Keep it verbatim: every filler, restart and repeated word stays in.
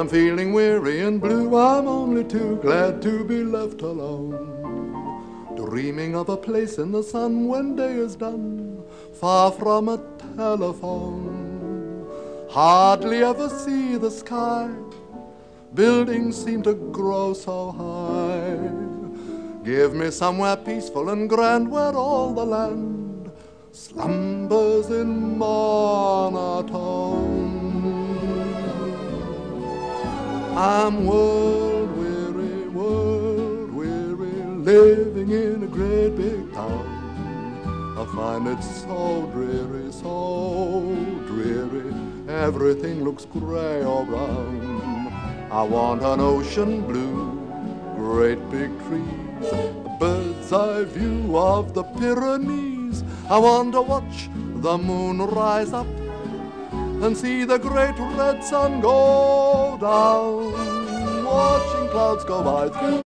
I'm feeling weary and blue, I'm only too glad to be left alone, dreaming of a place in the sun when day is done, far from a telephone. Hardly ever see the sky, buildings seem to grow so high. Give me somewhere peaceful and grand where all the land slumbers in monotone. I'm world weary, world weary, living in a great big town. I find it so dreary, so dreary, everything looks gray or brown. I want an ocean blue, great big trees, a bird's eye view of the Pyrenees. I want to watch the moon rise up and see the great red sun go down, watching clouds go by through